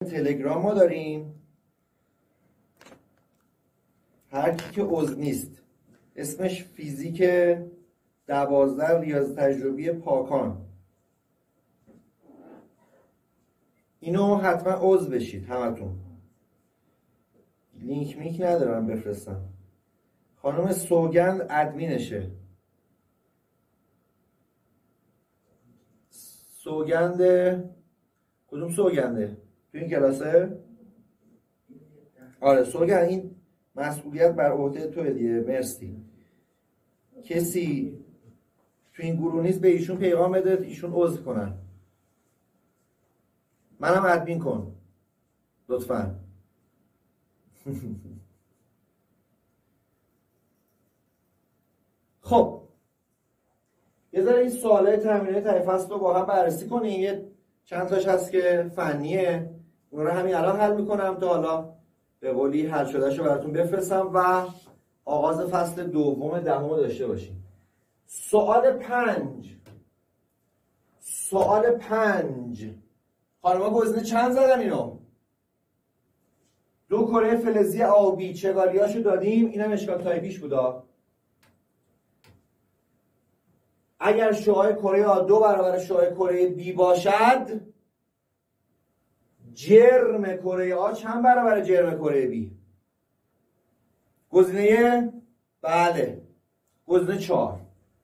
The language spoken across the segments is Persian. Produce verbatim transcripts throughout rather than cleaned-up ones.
تلگرام ما داریم، هر کی که عضو نیست اسمش فیزیک دوازده ریاضی تجربی پاکان، اینو حتما عضو بشید همتون. لینک میک ندارم بفرستم. خانم سوگند ادمینشه. سوگنده کدوم سوگنده؟ تو این کلاسه؟ آره سوگند، این مسئولیت بر عهده توه دیگه. مرسی. کسی تو این گروه نیست به ایشون پیغام بده ایشون عضو کنن. منم ادمین کن لطفا. خب یه ذره این سوالای تمرینی ته فصل رو با هم بررسی کنیم. یه چند تاش هست که فنیه، اون رو همین الان حل میکنم تا حالا به قولی حل شدهش رو براتون بفرستم و آغاز فصل دوم دهم داشته باشیم. سوال پنج سوال پنج خانم‌ها گزینه چند زدن اینو؟ دو کره فلزی آبی چگالیاشو دادیم. اینم اشکال تایپیش بودا. اگر شعاع کره آ دو برابر شعاع کره بی باشد، جرم کره آ چند برابر جرم کره بی؟ گزینه بله گزینه چهار.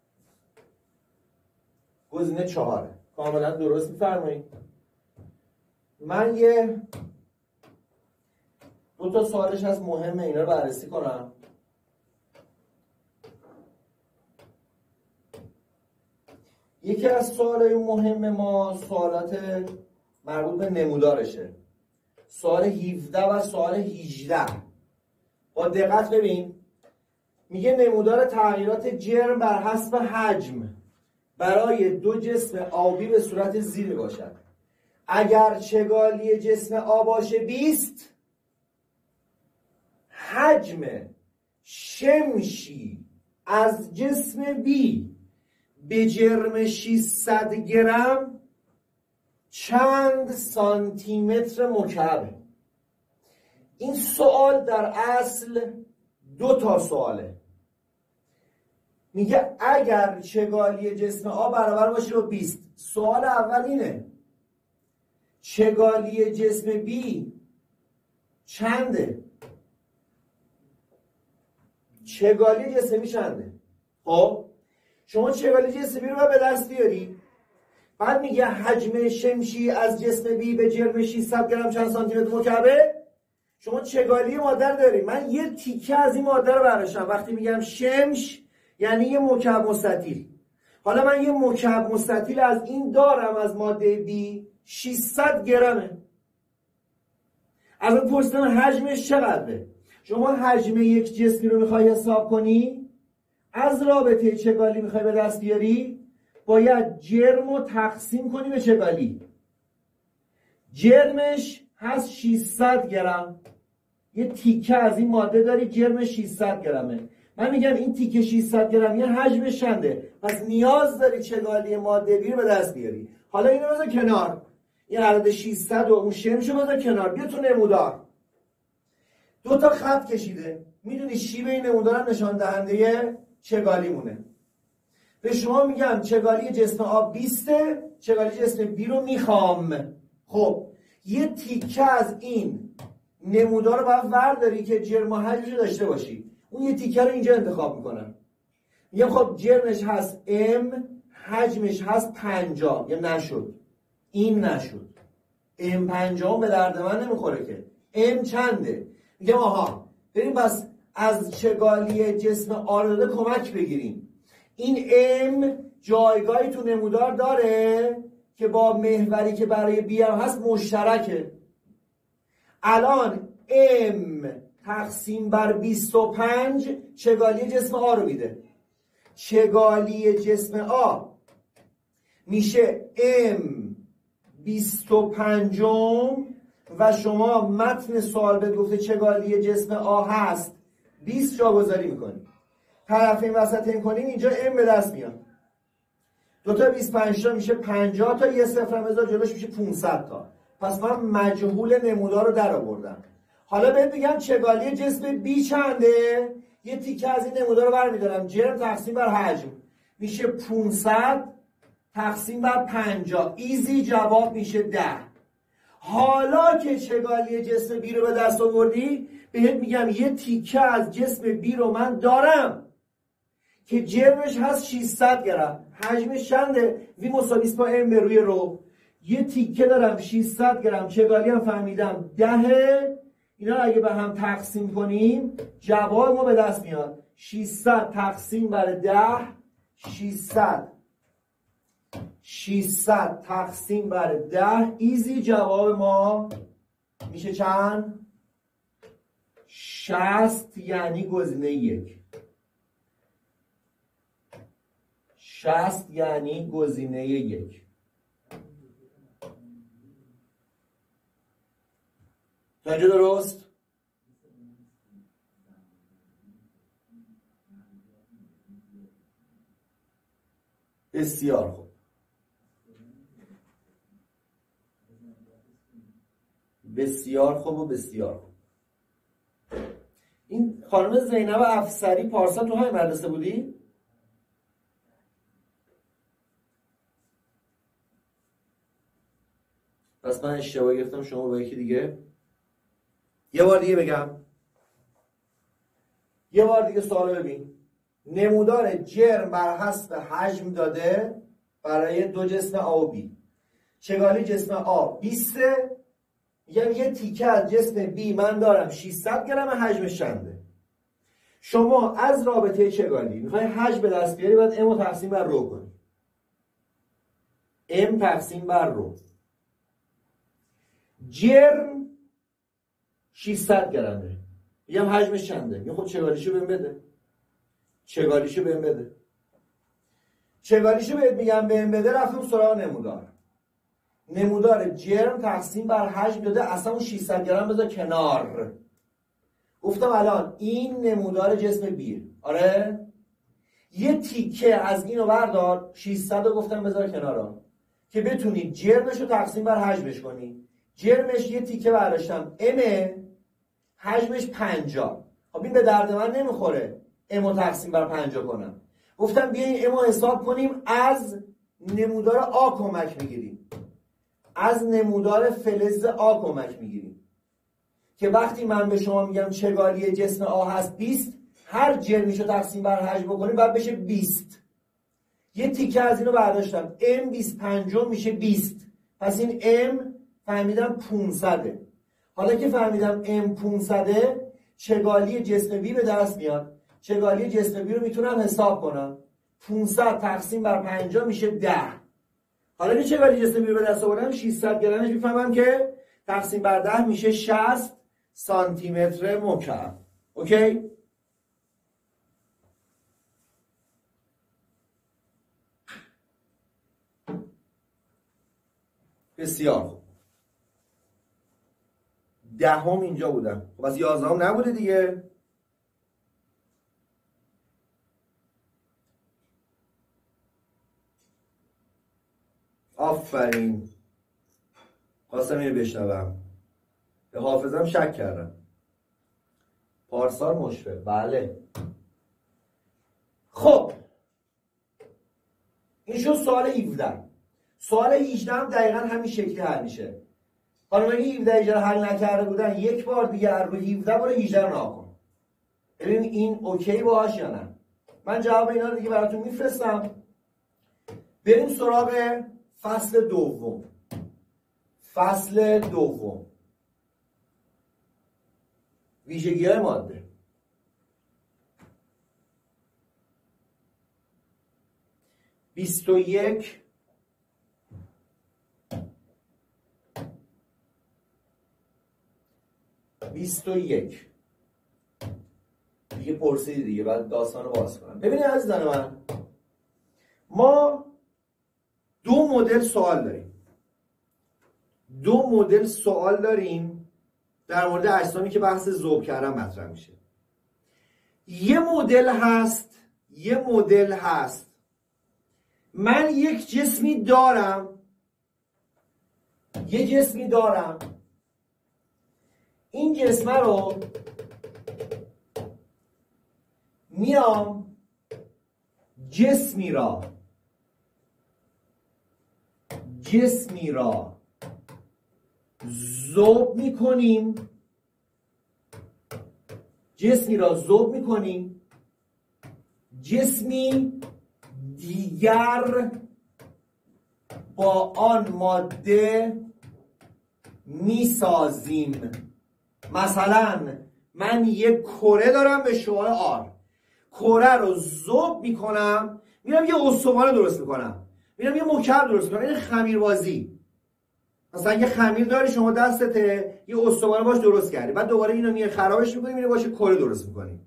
گزینه چهار کاملا درست میفرمایید. من یه دو تا سوالش هست مهمه، اینا رو بررسی کنم. یکی از سوالای مهم ما سوالات مربوط به نمودارشه. سوال هفده و سوال هجده. با دقت ببین، میگه نمودار تغییرات جرم بر حسب حجم برای دو جسم آبی به صورت زیر باشد. اگر چگالی جسم آ باشه بیست، حجم شمشی از جسم بی به جرم ششصد گرم چند سانتی متر مکعب. این سوال در اصل دو تا سواله. میگه اگر چگالی جسم آ برابر باشه با بیست، سوال اول اینه چگالی جسم بی چنده؟ چگالی جسم بی چنده؟ خب شما چگالی جسم بی رو باید به دست بیاری. بعد میگه حجم شمشی از جسم بی به جرم ششصد گرم چند سانتی متر مکعبه. شما چگالی ماده رو داری. من یه تیکه از این ماده رو برداشتم. وقتی میگم شمش یعنی یه مکعب مستطیل. حالا من یه مکعب مستطیل از این دارم از ماده بی، ششصد گرمه. از اون پرسیدم حجمش چقدره؟ شما حجم یک جسمی رو میخوای حساب کنی، از رابطه چگالی میخوای به دست بیاری، باید جرم رو تقسیم کنی به چگالی. جرمش هست ششصد گرم. یه تیکه از این ماده داری جرمش ششصد گرمه. من میگم این تیکه ششصد گرمی حجمش چنده؟ پس نیاز داری چگالی ماده بی رو به دست بیاری. حالا اینو بذار کنار، این عدد ششصد و اون شمشو بذار کنار، بیا تو نمودار. دو تا خط کشیده، میدونی شیب این نمودار نشان دهنده چگالی مونه. به شما میگم چگالی جسم آ بیست، چگالی جسم بی رو میخوام. خب یه تیکه از این نمودار رو باید ورداری که جرم و حجمش رو داشته باشی. اون یه تیکه رو اینجا انتخاب میکنم. میگم خب جرمش هست ام، حجمش هست پنجاه. یا نشد، این نشد. ام پنجاه به درد من نمیخوره که. ام چنده؟ میگم آها بریم بس از چگالی جسم آ رو داده کمک بگیریم. این ام جایگاهی تو نمودار داره که با محوری که برای بی هم هست مشترکه. الان ام تقسیم بر بیست و پنج چگالی جسم آ رو میده. چگالی جسم آ میشه ام بیست و پنجم و شما متن سوال به گفته چگالی جسم آ هست بیست جاگذاری میکنیم. طرفین وسط این کنیم اینجا ام به دست میاد. دو تا بیست و پنج تا میشه پنجاه تا، یه صفر هم بذار جلوش میشه پانصد تا. پس من مجهول نمودار رو در آوردم. حالا بهت میگم چگالی جسم بی چنده؟ یه تیکه از این نمودار رو برمیدارم، جرم تقسیم بر حجم میشه پانصد تقسیم بر پنجاه، ایزی جواب میشه ده. حالا که چگالی جسم بی رو به دست آوردی، بهت میگم یه تیکه از جسم بی رو من دارم که جرمش هست ششصد گرم، حجمش چنده؟ وی مساوی با ام به روی رو. یه تیکه دارم ششصد گرم، چگالی هم فهمیدم ده. اینا اگه به هم تقسیم کنیم جواب ما به دست میاد ششصد تقسیم بر ده، ششصد ششصد تقسیم بر ده، ایزی جواب ما میشه چند؟ شصت، یعنی گزینه یک. شصت یعنی گزینه یک. تا اینجا درست؟ بسیار خوب. بسیار خوب و بسیار خوب. این خانم زینب افسری پارسال تو های مدرسه بودی؟ پس من اشتباه گرفتم، شما با یکی دیگه. یه بار دیگه بگم، یه بار دیگه سوالو ببین. نمودار جرم بر حسب حجم داده برای دو جسم آ و بی. چگالی جسم آ بیست، میگم یه تیکه از جسم بی من دارم ششصد گرم، حجمش چنده؟ شما از رابطه چگالی میخوای حجم به دست بیاری، باید ام رو تقسیم بر رو کنی. ام تقسیم بر رو. جرم ششصد گرمه، میگم حجمش چنده؟ میگم خب چگالیشو بهم بده. چگالیشو بهم بده. چگالیشو بهت میگم بهم بده، رفتم سراغ نمودار. نمودار جرم تقسیم بر حجم داده، اصلا اون ششصد گرم بذار کنار. گفتم الان این نمودار جسم بی، آره؟ یه تیکه از اینو بردار، ششصد رو گفتم بذار کنارا که بتونی جرمش رو تقسیم بر حجمش کنی. جرمش یه تیکه برداشتم ام، حجمش پنجاه. خب این به درد من نمیخوره ام رو تقسیم بر پنجاه کنم. گفتم بیاین ام رو حساب کنیم، از نمودار آ کمک میگیریم، از نمودار فلز آ کمک میگیریم که وقتی من به شما میگم چگالی جسم آ هست بیست، هر جرمیشو تقسیم بر حجم بکنیم باید بشه بیست. یه تیکه از اینو برداشتم، ام بیست پنجم میشه بیست، پس این ام فهمیدم پانصده. حالا که فهمیدم ام پانصده، چگالی جسم بی به دست میاد. چگالی جسم بی رو میتونم حساب کنم، پانصد تقسیم بر پنجاه میشه ده. حالا که چگالی جسم بی رو به دست آوردم، ششصد گرمش میفهمم که تقسیم بر ده میشه شصت سانتی متر مکعب. اوکی؟ بسیار خوب. دهم اینجا بودم، خب از یازدهم نبوده دیگه. آفرین، خواستم اینو بشنوم، به حافظم شک کردم. پارسال مشفق، بله. خب این شد سوال هفده. سوال هجده هم دقیقا همین شکلی حل میشه. حالا اگه هفده هجده رو حل نکرده بودن، یک بار دیگه رو هفده برو هجده رو نها کن، ببین این اوکی باهاش یا نه. من جواب اینا رو دیگه براتون میفرستم. بریم سراغ فصل دوم. فصل دوم، ویژگی‌های ماده. بیست و یک بیست و یک دیگه پرسیدی دیگه، بعد داستان رو باز کنم. ببینید عزیزان من، ما دو مدل سوال داریم. دو مدل سوال داریم در مورد اجسامی که بحث ذوب کردن مطرح میشه. یه مدل هست یه مدل هست من یک جسمی دارم یه جسمی دارم، این جسمه رو میام جسمی را جسمی را ذوب میکنیم جسمی را ذوب میکنیم جسمی دیگر با آن ماده میسازیم. مثلا من یک کره دارم به شعاع آر، کره رو ذوب میکنم، میرم یه استوانه درست میکنم، میرم یه مکعب درست میکنم. این خمیربازی. مثلا یه خمیر داری شما دستته، یه استوانه باش درست کردی، بعد دوباره اینو میای خرابش میکنی، میره باش کره درست میکنی.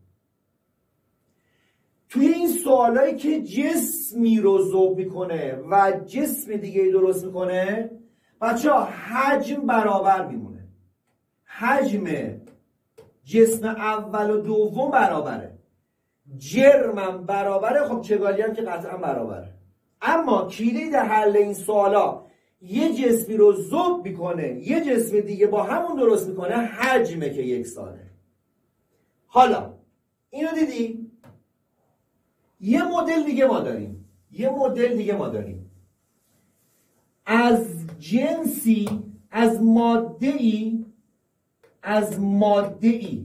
توی این سوالایی که جسمی رو ذوب میکنه و جسم دیگه درست میکنه، بچه‌ها حجم برابر میمونه. حجم جسم اول و دوم برابره، جرمم برابره. خب چگالی هم که قطعا برابره. اما کلید حل این سوالا یه جسمی رو ذوب میکنه، یه جسم دیگه با همون درست میکنه، حجمه که یکسانه. حالا اینو دیدی؟ یه مدل دیگه ما داریم یه مدل دیگه ما داریم از جنسی، از ماده‌ای از ماده‌ای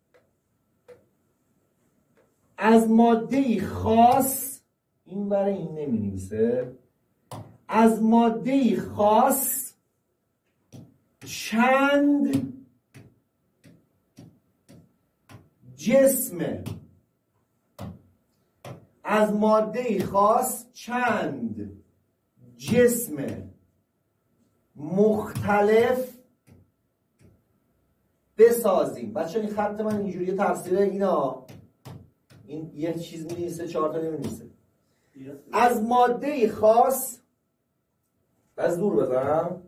از ماده‌ای خاص، این برای این نمی نویسه، از ماده‌ای خاص چند جسم از ماده‌ای خاص چند جسم مختلف بسازیم. بچه این خط من اینجوری تفسیره اینا، این یه چیز می نیسته، چهار تا نمی نیسته. از ماده خاص، از دور بزنم،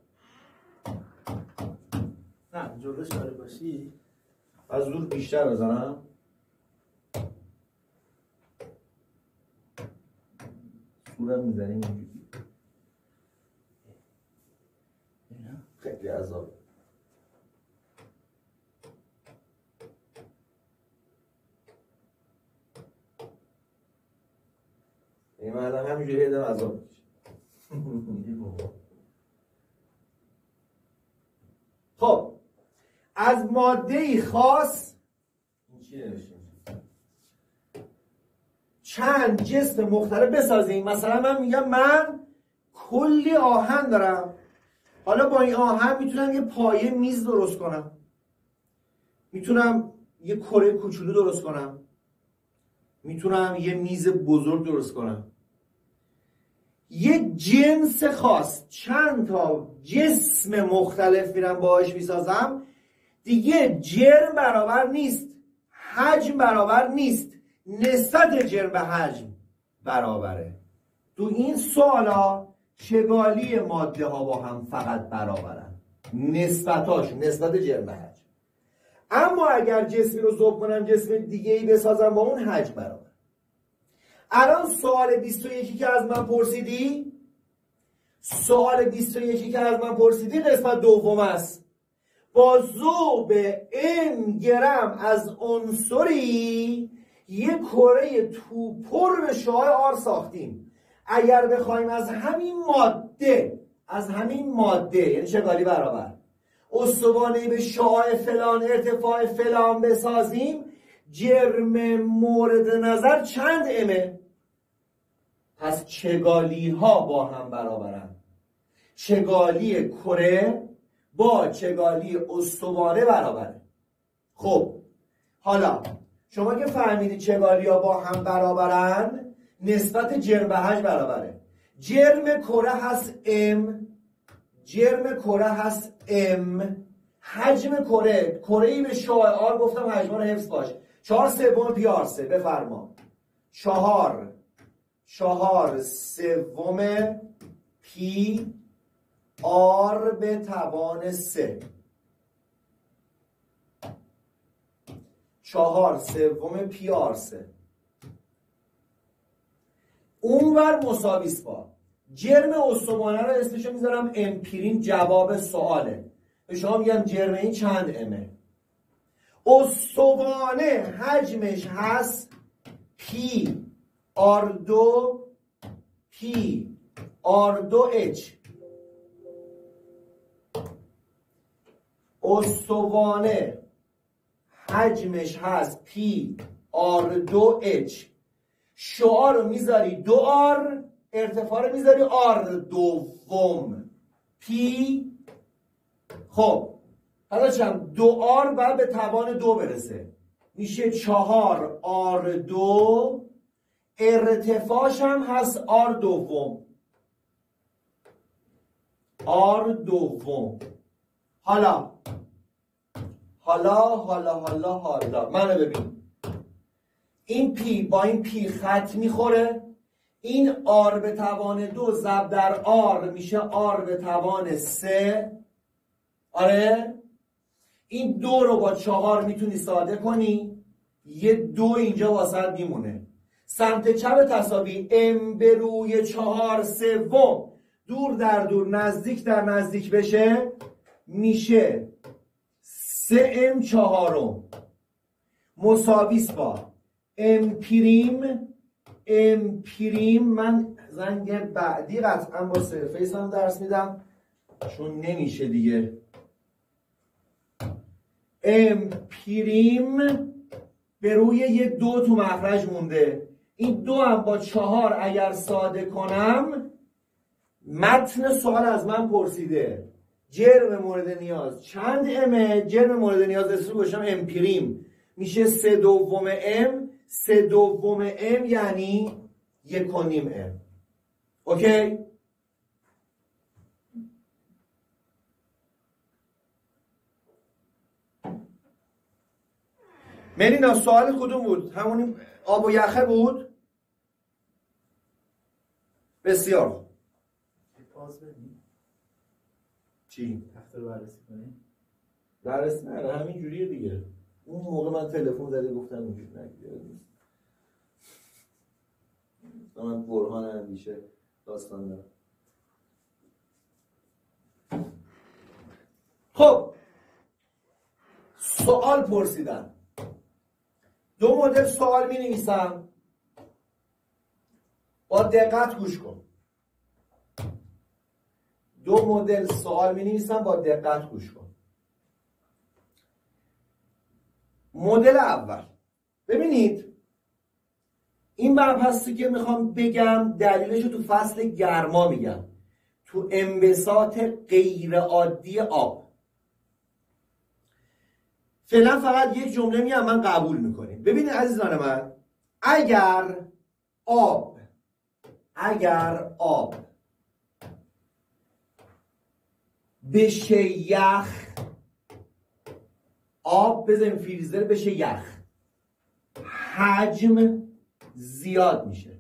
نه جلوش داره باشی، از دور بیشتر بزنم. سورم میزنیم اینجوری، خیلی عذاب. این من الان همینجوری هیدم عذاب میشه. خب از ماده خاص این چی نوشته؟ چند جسم مختلف بسازیم. مثلا من میگم من کلی آهن دارم، حالا با این آهن میتونم یه پایه میز درست کنم، میتونم یه کره کوچولو درست کنم، میتونم یه میز بزرگ درست کنم. یه جنس خاص، چند تا جسم مختلف میرم باهاش میسازم، دیگه جرم برابر نیست، حجم برابر نیست، نسبت جرم به حجم برابره. تو این سوالا چگالی ماده ها با هم فقط برابرن، نسبتاشون نسبت جرم به حجم. اما اگر جسمی رو ذوب کنم جسم دیگه ای بسازم با اون حجم برابر. الان سوال بیست و یک که از من پرسیدی، سوال بیست و یک که از من پرسیدی قسمت دوم است. با ذوب n گرم از عنصری یک کره توپر به شعاع آر ساختیم. اگر بخوایم از همین ماده از همین ماده یعنی چگالی برابر استوانه‌ای به شعاع فلان ارتفاع فلان بسازیم، جرم مورد نظر چند امه؟ پس چگالی ها با هم برابرن. چگالی کره با چگالی استوانه برابره. خب حالا شما که فهمیدی چگالی ها با هم برابرن، نسبت جرم به حجم برابره. جرم کره هست m، جرم کره هست m، حجم کره، کره‌ای به شعاع آر گفتم حجم رو حفظ باش، چهار سوم پی آر سه. بفرما چهار چهار سوم پی آر به توان سه، چهار سوم پی آر سه. اونور مساویس با جرم استوانه رو اسمشو میذارم امپیرین، جواب سواله. به شما میگم جرم این چند امه. استوانه حجمش هست پی آر دو پی آر دو اچ. استوانه حجمش هست پی آر دو اچ. شعاع رو میذاری دو آر، ارتفاع رو میذاری آر دوم پی. خب حالا چند دو آر باید به توان دو برسه، میشه چهار آر دو، ارتفاعش هم هست آر دوم آر دوم. حالا حالا حالا حالا حالا منو ببین، این پی با این پی خط میخوره، این آر به توان دو ضرب در آر میشه آر به توان سه. آره این دو رو با چهار میتونی ساده کنی، یه دو اینجا واسط میمونه. سمت چپ تساوی ام به روی چهار سوم، دور در دور نزدیک در نزدیک بشه میشه سه ام چهارم مساویس با ام پریم ام پریم. من زنگ بعدی قطعا با سرفیس هم درس میدم چون نمیشه دیگه. ام پریم به روی یه دو تو مخرج مونده، این دو هم با چهار اگر ساده کنم، متن سوال از من پرسیده جرم مورد نیاز چند امه. جرم مورد نیاز اسمش گوشم ام پریم میشه سه دوم ام. سه دوم ام یعنی یک و نیم ام. اوکی؟ ملینا سوال کدوم بود؟ همونی آب و یخه بود؟ بسیار خوب. پاس بدیم چی؟ تخته رو بررسی کنیم. بررسی نه همین جوریه دیگه. اون موقع من تلفن زده گفتم اینجوری نگیره من برهان اندیشه داستان دارم. خب سوال پرسیدن، دو مدل سوال می نویسم، با دقت گوش کن. دو مدل سوال می نویسم، با دقت گوش کن. مدل اول، ببینید این مبحثی که میخوام بگم دلیلش رو تو فصل گرما میگم، تو انبساط غیر عادی آب. فعلا فقط یک جمله میگم، من قبول میکنیم. ببینید عزیزان من، اگر آب اگر آب بشه یخ، آب بزنیم فریزر بشه یخ، حجم زیاد میشه.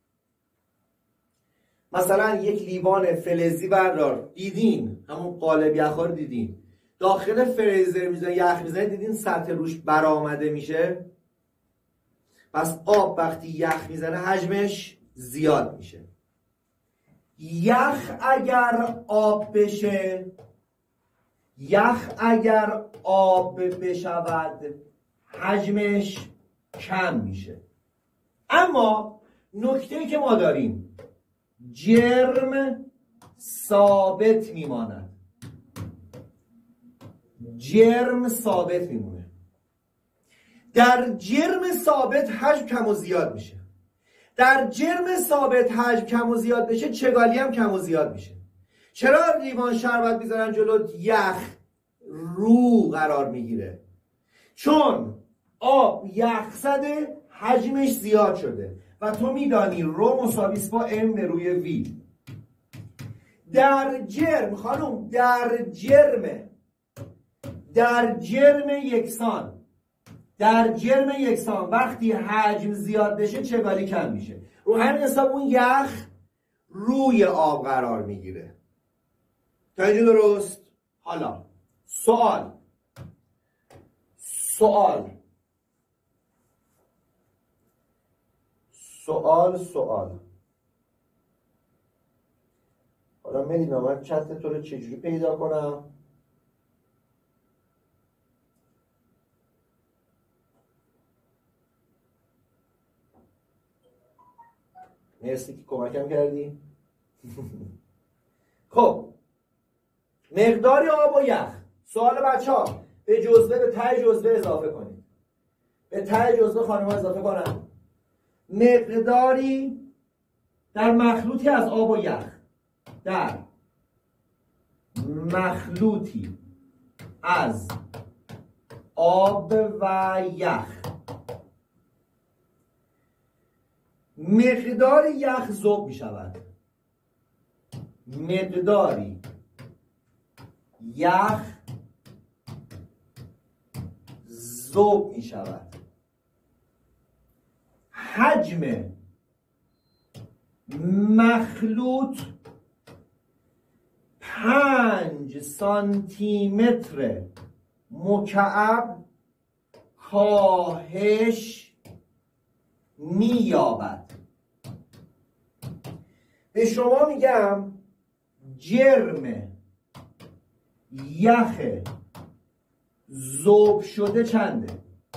مثلا یک لیوان فلزی بردار، دیدین همون قالب یخ رو دیدین، داخل فریزر میزنه یخ میزنه، دیدین سطح روش برآمده میشه. پس آب وقتی یخ میزنه حجمش زیاد میشه. یخ اگر آب بشه، یخ اگر آب بشود حجمش کم میشه. اما نکته‌ای که ما داریم، جرم ثابت میماند. جرم ثابت میمونه. در جرم ثابت حجم کم و زیاد میشه. در جرم ثابت حجم کم و زیاد بشه، چگالی هم کم و زیاد میشه. چرا لیوان شربت میذارن جلو یخ رو قرار میگیره؟ چون آب یخ زده حجمش زیاد شده و تو میدانی رو مساویس با ام به روی وی. در جرم خانم در جرم در جرم یکسان در جرم یکسان وقتی حجم زیاد بشه چگالی کم میشه. رو همین حساب اون یخ روی آب قرار میگیره. تا اینجا درست؟ حالا سوال سوال سوال سوال حالا مدینا من چت تو رو چجوری پیدا کنم؟ مرسی که کمکم کردی. خب مقدار آب و یخ. سوال بچه ها به جزوه به ته جزوه اضافه کنید. به ته جزوه خانم ها اضافه کنم. مقداری در مخلوطی از آب و یخ، در مخلوطی از آب و یخ، مقدار یخ ذوب می شود. مقداری یخ ذوب می شود. حجم مخلوط پنج سانتی متر مکعب کاهش می‌یابد. به شما میگم جرم یخ ذوب شده چنده؟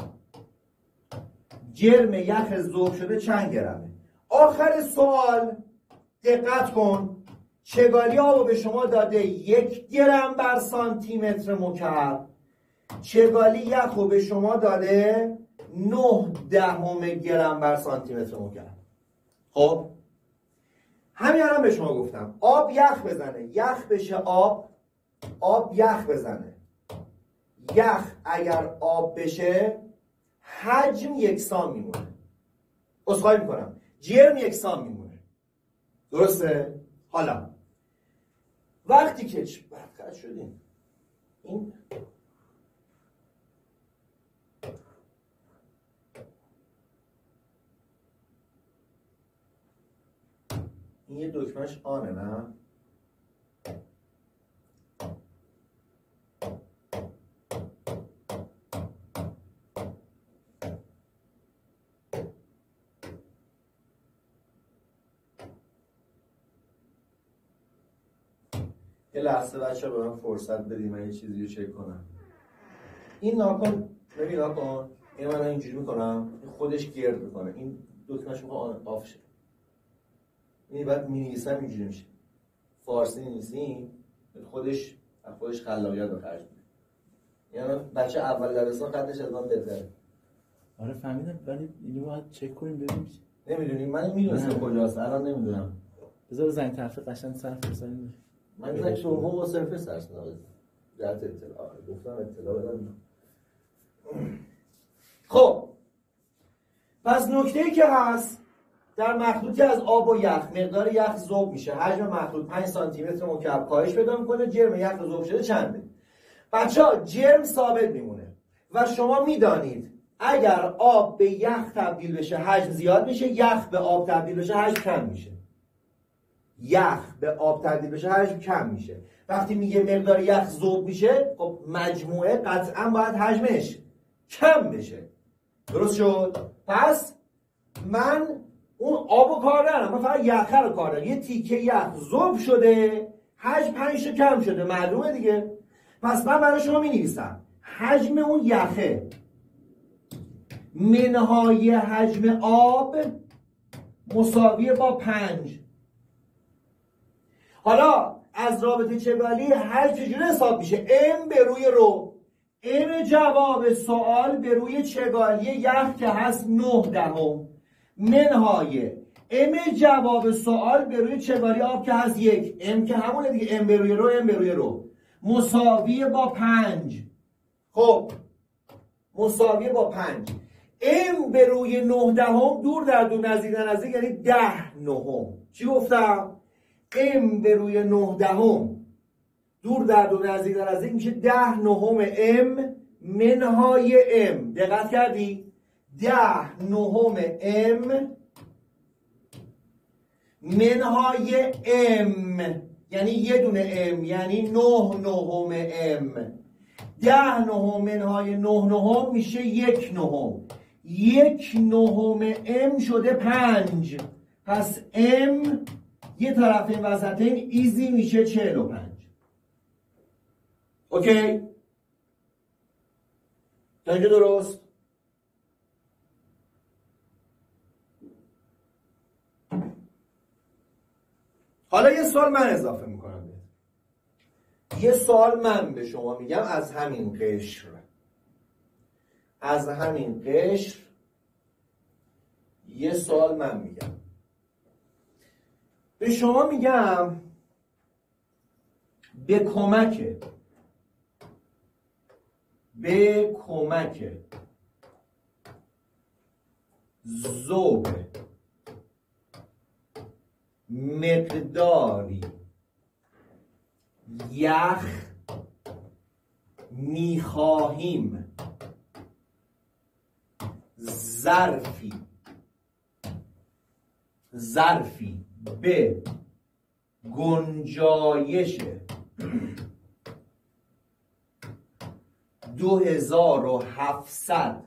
جرم یخ ذوب شده چند گرمه؟ آخر سوال دقت کن، چگالی آب به شما داده یک گرم بر سانتی متر مکعب، چگالی یخ رو به شما داده نه دهم گرم بر سانتی متر مکعب. خب همین الان به شما گفتم آب یخ بزنه، یخ بشه آب، آب یخ بزنه، یخ اگر آب بشه حجم یکسان میمونه. عذرخواهی میکنم، جرم یکسان میمونه. درسته؟ حالا وقتی که بدقد شدیم این این یه دکمهش آنه نه؟ یه لحظه بچه به من فرصت بدیم من یه چیزی رو چک کنم. این ناکن ببین ناکن این من اینجوری میکنم خودش گرد میکنه، این دکمهش میخواه آف شه. این بعد می نویسم اینجوری میشه، فارسی نویسیم خودش خودش خلاقیت به خرج میده. یعنی بچه اول دبستان خطش از من بهتره. آره فهمیدم، ولی اینو باید چک کنیم ببینیم. نمیدونیم، من میدونستم کجاست الان نمیدونم. بذار زنگ طرف قشنگ صرف بزنیم. من زنگ تو هم صرف سرس نوازم در اطلاع گفتم اطلاع بدم. خب پس نکته‌ای که هست در مخلوطی از آب و یخ مقدار یخ ذوب میشه، حجم مخلوط پنج سانتی متر مکعب کاهش پیدا میکنه، جرم یخ ذوب شده چنده؟ بچه‌ها جرم ثابت میمونه و شما میدانید اگر آب به یخ تبدیل بشه حجم زیاد میشه، یخ به آب تبدیل بشه حجم کم میشه. یخ به آب تبدیل بشه حجم کم میشه. وقتی میگه مقدار یخ ذوب میشه خب مجموعه قطعا باید حجمش کم بشه. درست شد؟ پس من اون آبو کار ندارم، من فقط یخ رو کار دارم. یه تیکه یخ ذوب شده حجم پنج تا کم شده، معلومه دیگه. پس من برای شما می نویسم حجم اون یخه منهای حجم آب مساویه با پنج. حالا از رابطه چگالی حجم چجوری حساب میشه؟ ام به روی رو، ام جواب سوال به روی چگالی یخ که هست نه دهم منهای ام جواب سوال به روی چگالی آب که هست یک، ام که همونه دیگه، ام به روی رو ام به روی رو مساویه با پنج. خب مساویه با پنج، ام به روی نه دهم دور در دور نزدیک در نزدیک یعنی ده نهم. چی گفتم؟ ام به روی نه دهم دور در دور نزدیک در نزدیک میشه ده نهم ام منهای ام. دقت کردی؟ ده نهم ام منهای ام یعنی یه دونه ام یعنی نه نهم ام. ده نهم منهای نه نهم میشه یک نهم. یک نهم ام شده پنج. پس ام یه طرف این وسطین ایزی میشه چهل و پنج. اوکی؟ تا اینجا درست؟ حالا یه سوال من اضافه میکنم. یه سوال من به شما میگم از همین قشر از همین قشر یه سوال من میگم به شما میگم به کمک به کمک ذوب مقداری یخ میخواهیم ظرفی ظرفی به گنجایش دو هزار و هفتصد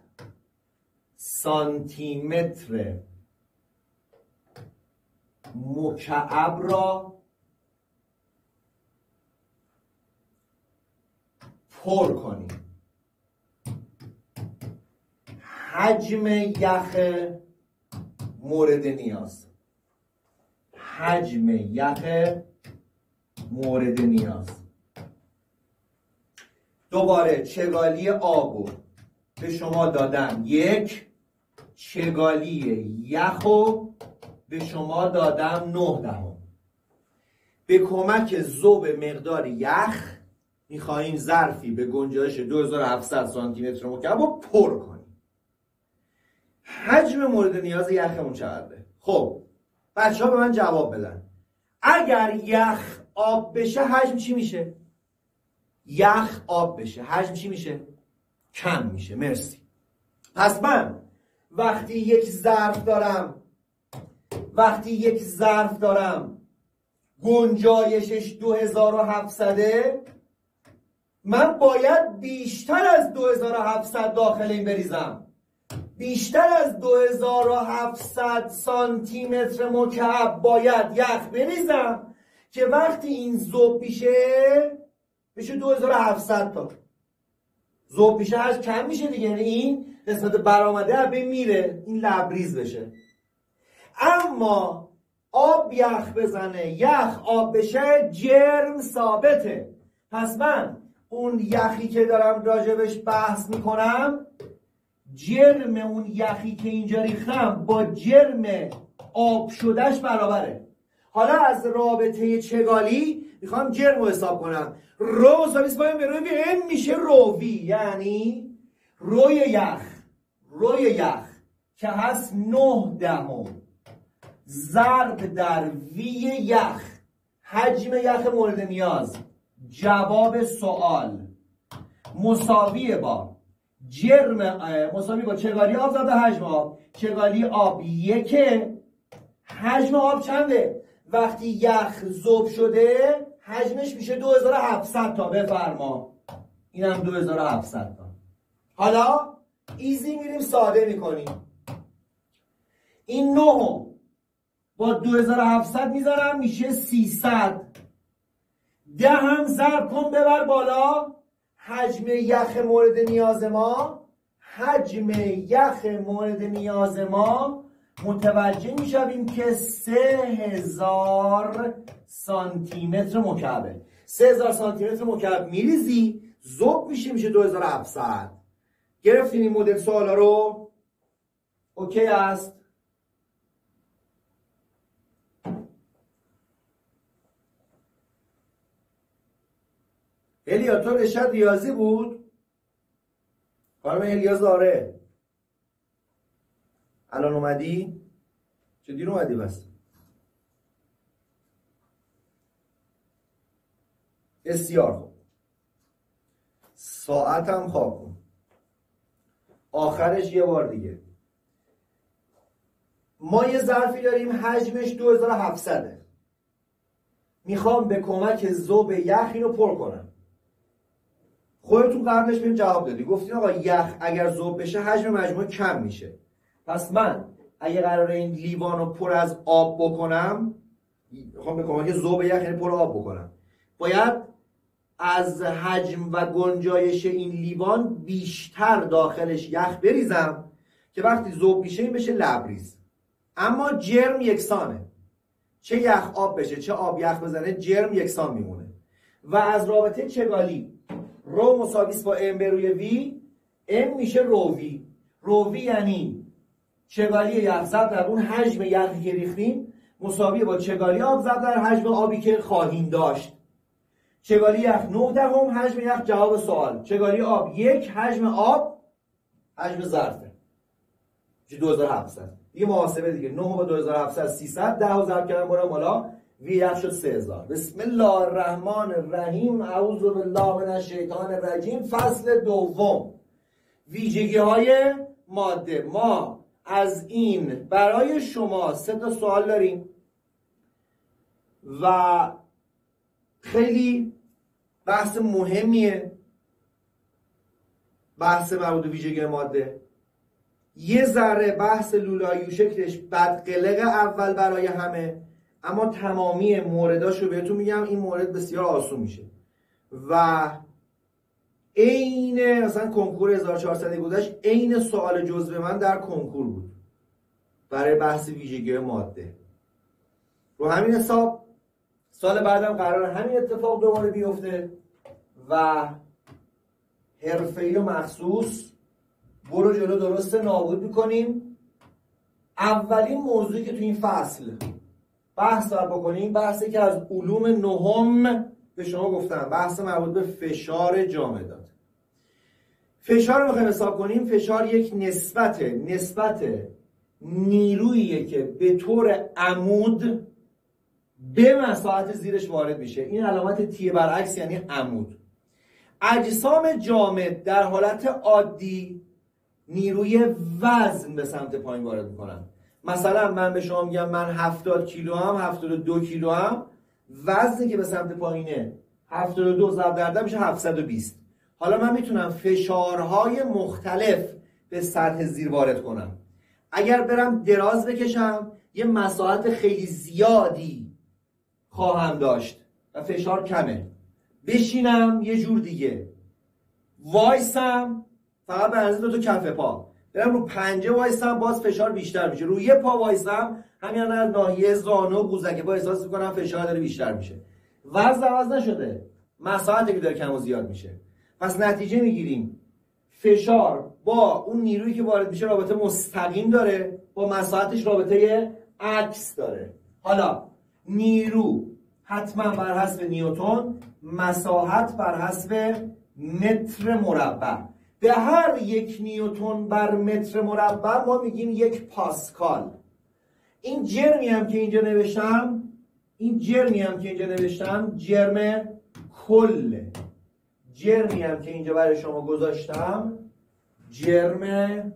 سانتی متر مکعب را پر کنیم. حجم یخ مورد نیاز حجم یخ مورد نیاز دوباره چگالی آبو به شما دادم یک، چگالی یخو به شما دادم نه دهم. به کمک ذوب مقدار یخ میخواهیم ظرفی به گنجایش دو هزار و هفتصد سانتی متر مکعب رو پر کنیم. حجم مورد نیاز یخمون چقدره؟ خب بچه ها به من جواب بدن. اگر یخ آب بشه حجم چی میشه؟ یخ آب بشه حجم چی میشه؟ کم میشه. مرسی. پس من وقتی یک ظرف دارم وقتی یک ظرف دارم گنجایشش دو هزار و هفتصده، من باید بیشتر از دو هزار و هفتصد داخل این بریزم. بیشتر از دو هزار و هفتصد سانتی متر مکعب باید یخ بریزم که وقتی این ذوب میشه بشه دو هزار و هفتصد تا. ذوب میشه هر کم میشه دیگه، یعنی این قسمت برآمده به میره، این لبریز بشه. اما آب یخ بزنه یخ آب بشه جرم ثابته. پس من اون یخی که دارم راجبش بحث میکنم، جرم اون یخی که اینجا ریختم با جرم آب شدهش برابره. حالا از رابطه چگالی میخوام جرم رو حساب کنم. رو ساویس باید به روی ام میشه روی، یعنی روی یخ روی یخ که هست نه دهم ضرب در وی یخ حجم یخ مورد نیاز. جواب سوال مساوی با جرم مساوی با چگالی آب ضرب حجم آب. چگالی آب یکه، حجم آب چنده؟ وقتی یخ ذوب شده حجمش میشه دو هزار و هفتصد تا. بفرما اینم دو هزار و هفتصد تا. حالا ایزی میریم ساده میکنیم. این نه با دو هزار و هفتصد میذارم میشه سیصد. ده هم ضرب کن ببر بالا. حجم یخ مورد نیاز ما حجم یخ مورد نیاز ما متوجه میشویم که سه هزار سانتی متر مکعبه. سه هزار سانتی متر مکعب میریزی ذوب میشه میشه دو هزار و هفتصد. گرفتین این مدل سوالا رو؟ اوکی است؟ الیا تو رشد ریاضی بود؟ خانم الیا زاره الان اومدی؟ چه دیر اومدی بس؟ بسیار خوب. ساعتم خواب کن. آخرش یه بار دیگه. ما یه ظرفی داریم حجمش دو هزار و هفتصد. میخوام به کمک ذوب یخ اینو پر کنم. خودتون قبلش بهم جواب دادی، گفتین آقا یخ اگر ذوب بشه حجم مجموع کم میشه. پس من اگه قراره این لیوان رو پر از آب بکنم میخوام به کمک ذوب یخ یعنی پر آب بکنم، باید از حجم و گنجایش این لیوان بیشتر داخلش یخ بریزم که وقتی ذوب میشه این بشه لبریز. اما جرم یکسانه، چه یخ آب بشه چه آب یخ بزنه جرم یکسان میمونه. و از رابطه چگالی رو مساویس با ام به روی وی، ام میشه رو وی. رو وی یعنی چگالی یخ ضرب در اون حجم یخی که ریختیم مساوی با چگالی آب ضرب در حجم آبی که خواهیم داشت. چگالی یخ نه دهم حجم یخ جواب سوال، چگالی آب یک حجم آب حجم ظرفه چه دو هزار و هفتصد. دیگه محاسبه دیگه، نه با دو هزار و هفتصد سیصد، ده و ضرب کردن برام بالا وی یخ شد سه هزار. بسم الله الرحمن الرحیم، اعوذ بالله من الشیطان الرجیم. فصل دوم، ویژگی های ماده. ما از این برای شما سه تا سوال داریم و خیلی بحث مهمیه، بحث مربوط به ویژگی ماده. یه ذره بحث لولایی و شکلش بدقلق اول برای همه، اما تمامی مورداشو بهتون میگم، این مورد بسیار آسون میشه و عین مثلا کنکور هزار و چهارصد گذشت عین سوال جزء من در کنکور بود برای بحث ویژگی ماده. رو همین حساب سال بعدم قرار همین اتفاق دوباره بیفته و حرفه‌ای و مخصوص برو جلو درسته نابود میکنیم. اولین موضوعی که تو این فصل بحث دار بکنیم بحثی که از علوم نهم به شما گفتم، بحث مربوط به فشار جامدات. فشار رو میخوایم حساب کنیم. فشار یک نسبت نسبت نیروییه که به طور عمود به مساحت زیرش وارد میشه. این علامت تی برعکس یعنی عمود. اجسام جامد در حالت عادی نیروی وزن به سمت پایین وارد میکنن. مثلا من به شما میگم من هفتاد کیلو هم، هفتاد و دو کیلو هم، وزنی که به سمت پایینه هفتاد و دو ضرب در ده میشه هفتصد و بیست. حالا من میتونم فشارهای مختلف به سطح زیر وارد کنم. اگر برم دراز بکشم یه مساحت خیلی زیادی خواهم داشت و فشار کمه. بشینم یه جور دیگه، وایسم فقط به اندازه دو تا کف پا، برم رو پنجه وایسم باز فشار بیشتر میشه. روی یه پا وایسم همین از ناحیه زانو و قوزک پا احساس میکنم فشار داره بیشتر میشه. وزن عوض نشده، مساحتی که داره کم و زیاد میشه. پس نتیجه میگیریم فشار با اون نیرویی که وارد میشه رابطه مستقیم داره، با مساحتش رابطه عکس داره. حالا نیرو حتما بر حسب نیوتن، مساحت بر حسب متر مربع. به هر یک نیوتن بر متر مربع ما میگیم یک پاسکال. این جرمی هم که اینجا نوشتم، این جرمی هم که اینجا نوشتم جرم کل. جرمی هم که اینجا برای شما گذاشتم جرم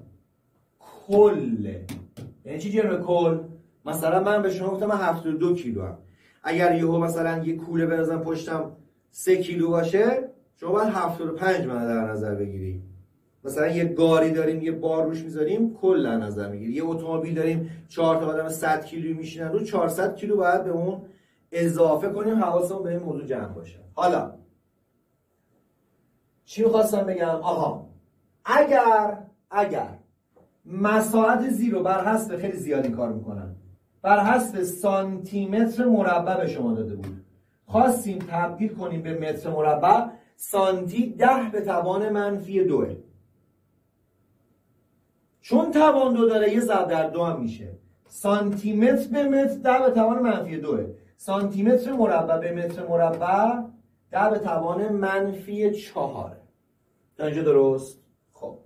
کل. یعنی چی جرم کل؟ مثلا من به شما گفتم من هفتاد و دو کیلو هم. اگر یهو مثلا یه کوله بنازم پشتم سه کیلو باشه، شما باید هفتاد و پنج من در نظر بگیری. مثلا یه گاری داریم یه بار روش میذاریم کل در نظر میگیری. یه اتومبیل داریم چهار تا آدم صد کیلویی میشینن رو، چهارصد کیلو باید به اون اضافه کنیم. حواسمون به این موضوع جمع باشه. حالا چی میخواستم بگم؟ آها، اگر اگر مساحت زیرو بر حسب خیلی زیادی کار میکنن، بر حسب سانتی متر مربع به شما داده بود، خواستیم تبدیل کنیم به متر مربع، سانتی ده به توان منفی دوه. چون توان دو داره یه ضرب در دو هم میشه. سانتی متر به متر ده به توان منفی دوه. سانتی متر مربع به متر مربع ده به توان منفی چهاره. تا اینجا درست؟ خب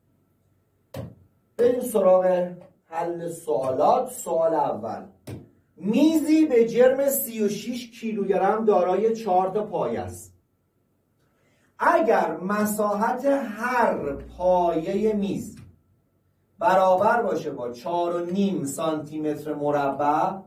بریم سراغ حل سوالات. سوال اول، میزی به جرم سی و شش کیلوگرم دارای چهار تا پایه است. اگر مساحت هر پایه میز برابر باشه با چهار و نیم سانتی متر مربع،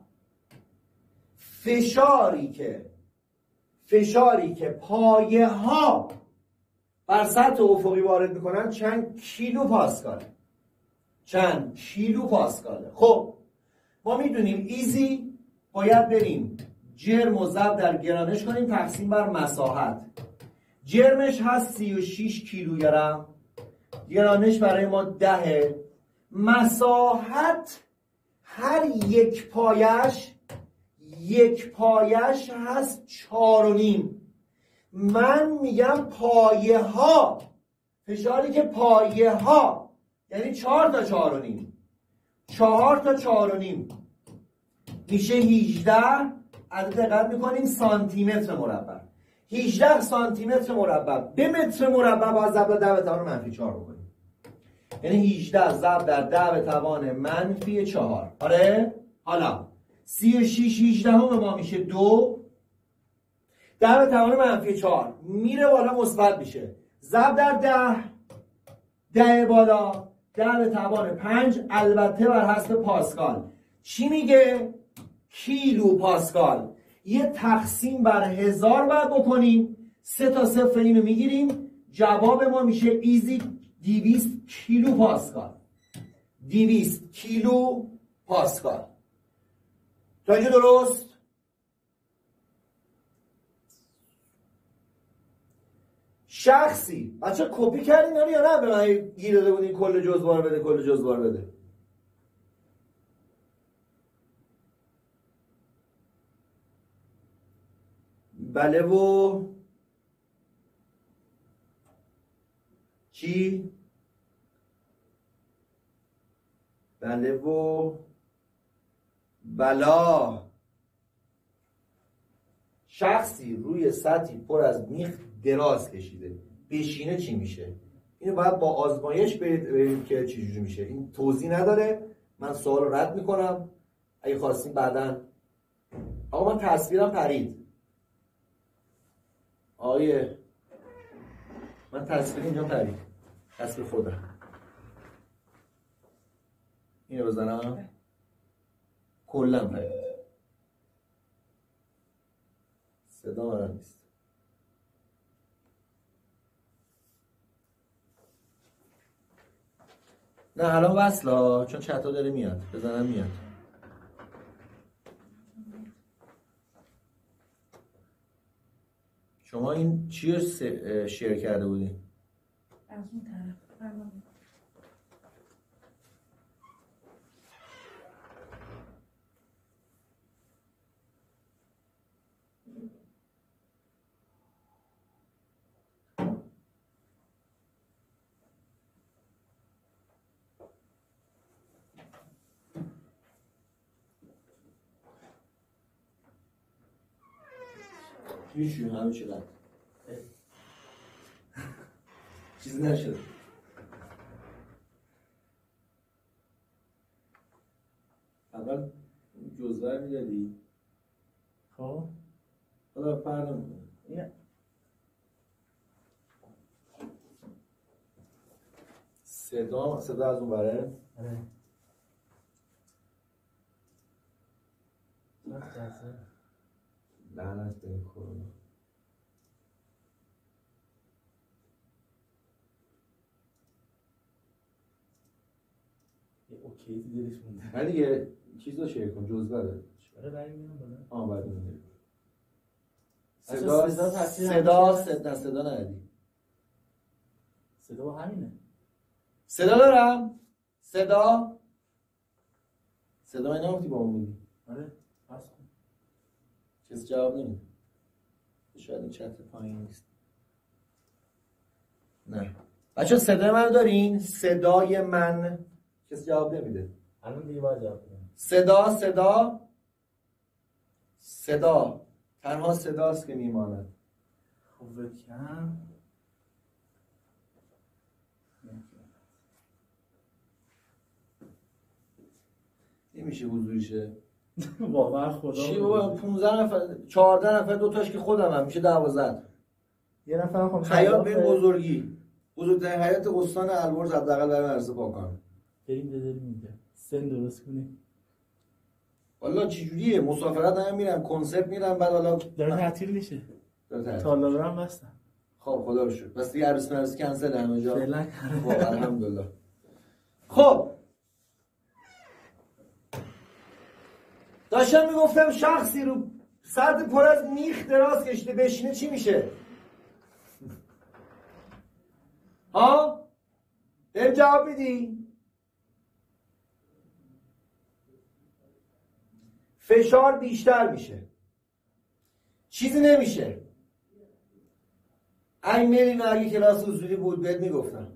فشاری که فشاری که پایه ها بر سطح افقی وارد میکنن چند کیلو پاسکاله؟ چند کیلو پاسکاله؟ خب ما میدونیم ایزی باید بریم جرم و ضرب در گرانش کنیم تقسیم بر مساحت. جرمش هست سی و شش کیلوگرم، گرانش برای ما ده. مساحت هر یک پایش یک پایش هست چهار و نیم. من میگم پایه ها، فشاری که پایه ها یعنی چهار تا چهار و نیم، چهار تا چهار و نیم میشه هجده. عدد دقت میکنیم سانتی متر مربع. هجده سانتی متر مربع به متر مربع باید ضرب در ده به توان منفی چهار بکنیم. یعنی هجده ضرب در ده به توان منفی چهار. آره؟ حالا سی و شش هجده هم ما میشه دو، ده به توان منفی چهار میره بالا مثبت میشه. ضرب در ده، ده بالا، ده به توان پنج، البته بر حسب پاسکال. چی میگه؟ کیلو پاسکال. یه تقسیم بر هزار باید بکنیم، سه تا صفر اینو میگیریم، جواب ما میشه ایزی دویست کیلو پاسکال. دویست کیلو پاسکال. تا اینجا درست؟ شخصی بچه کپی کردین یا نه؟ به من گیر داده بودین کل جزوار بده کل جزوار بده. بله و چی؟ بله و بلا. شخصی روی سطحی پر از میخ دراز کشیده، بشینه چی میشه؟ اینو باید با آزمایش برید ببینید که چجوری میشه. این توضیح نداره، من سوال رو رد میکنم. اگه خواستیم بعداً. آقا من تصویرم پرید. آیه من تصویر اینجا پرید، تصویر خودم. اینو بزنم کلا پرید. صدا من نیست. نه الان وصلا چون چتا داره میاد. بزنم میاد. شما این چی رو شیر کرده بودین؟ از اون طرف. الان هیچی همه چی رد چیزی نشده. اول جزوه میدادی خب حالا پردم میکنه. صدا صدا از اون بره. آره لعنت به کرونا. یه اوکی تو دلش مونده. نه دیگه چیز رو شیر کن، جزوه بده. آره برای میام بالا. آه بعد میام. صدا صدا صدا صدا صدا صدا ندی. صدا با همینه. صدا دارم. صدا صدا من نمیتی با اون میدی. آره پس کن. چیز جواب نمیده. شاید این چت پایین نیست. نه بچه صدای من دارین؟ صدای من کسی جواب نمیده. الان دیگه باید جواب بدم. صدا صدا صدا تنها صداست که میماند. خب بکن نمیشه حضوریشه. واقعا خدا چی بابا پانزده نفر چهارده نفر دوتاش که خودم هم میشه دوازده. یه نفر خب حیات به بزرگی بزرگترین حیات استان البرز حداقل برای مدرسه پاکان. بریم بذاریم اینجا سن درست کنیم. والا چجوریه مسافرت هم میرم کنسرت میرم بعد حالا داره تعطیل میشه. داره تعطیل. تالابه هم بستن. خب خدا رو شکر. بس دیگه عروسی مرسی کنسل همه جا. فعلا خب الحمدلله. خب داشتم میگفتم شخصی رو سطح پر از میخ دراز کشیده بشینه چی میشه؟ ها؟ بهم جواب میدی؟ فشار بیشتر میشه، چیزی نمیشه. این میرین اگه کلاس اصولی بود بهت میگفتم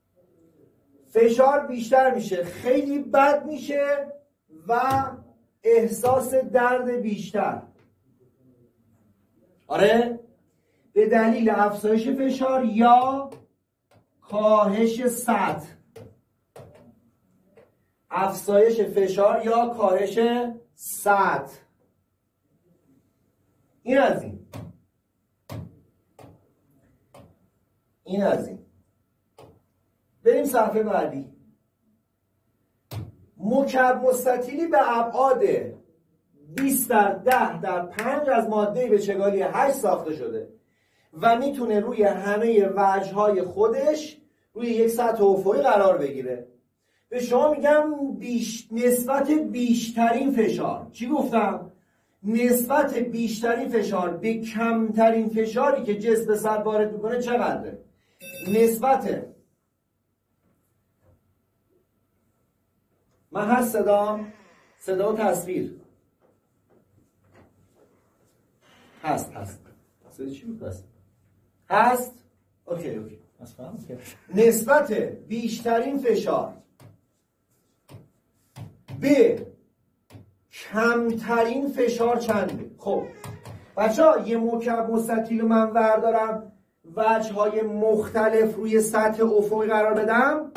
فشار بیشتر میشه، خیلی بد میشه و احساس درد بیشتر. آره؟ به دلیل افزایش فشار یا کاهش سطح. افزایش فشار یا کاهش سطح. این از این این از این بریم صفحه بعدی. مکعب مستطیلی به ابعاد بیست در ده در پنج از ماده به چگالی هشت ساخته شده و میتونه روی همه وجه‌های خودش روی یک سطح افقی قرار بگیره. به شما میگم بیش... نسبت بیشترین فشار. چی گفتم؟ نسبت بیشترین فشار به کمترین فشاری که جسم به سطح وارد میکنه چقدره؟ نسبت من هست صدام؟ صدا و تصویر هست هست صدا چی بود پس؟ هست؟ اوکی اوکی نسبت بیشترین فشار به کمترین فشار چنده؟ خب بچه ها یه مکعب مستطیل من وردارم وجه های مختلف روی سطح افقی قرار بدم،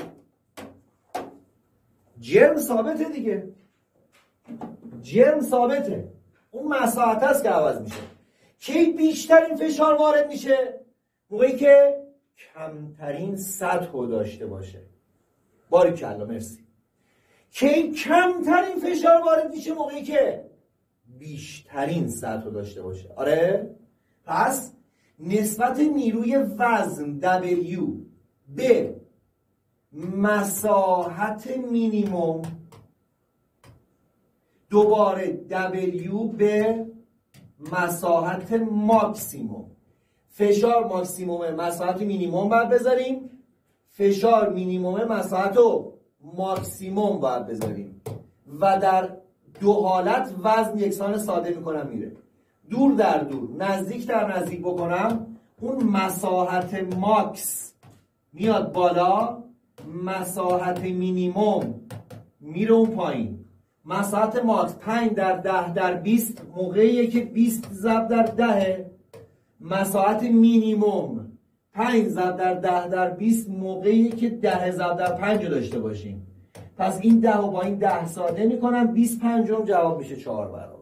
جرم ثابته دیگه، جرم ثابته، اون مساحت هست که عوض میشه. کی بیشترین فشار وارد میشه؟ موقعی که کمترین سطح رو داشته باشه. باریکلا مرسی. کی کمترین فشار وارد میشه؟ موقعی که بیشترین سطح رو داشته باشه. آره؟ پس نسبت نیروی وزن W به مساحت مینیموم دوباره W به مساحت ماکسیموم. فشار ماکسیموم مساحت مینیموم باید بذاریم، فشار مینیموم مساحت رو ماکسیموم باید بذاریم و در دو حالت وزن یکسان ساده میکنم میره. دور در دور نزدیک در نزدیک بکنم اون مساحت ماکس میاد بالا، مساحت مینیموم میره اون پایین. مساحت ماکس پنج در ده در بیست موقعیه که بیست ضرب در ده، مساحت مینیموم پنج ضرب در ده در بیست موقعیه که ده ضرب در پنج رو داشته باشیم. پس این ده و با این ده ساده میکنم، بیست پنجم جواب میشه چهار برابر.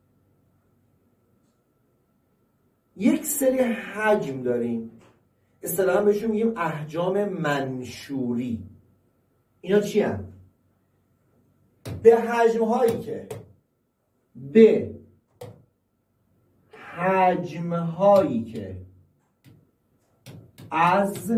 یک سری حجم داریم اصطلاحاً بهشون میگیم احجام منشوری. اینا چی هم؟ به حجم هایی که به حجم هایی که از